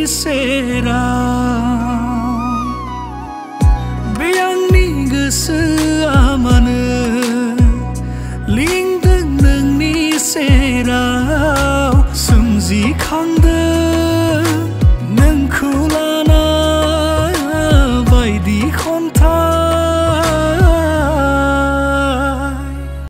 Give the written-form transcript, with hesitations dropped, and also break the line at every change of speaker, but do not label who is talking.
सेराव बे आंनि गोसोआ मानो लिंदों नोंनि सेराव सोमजिखां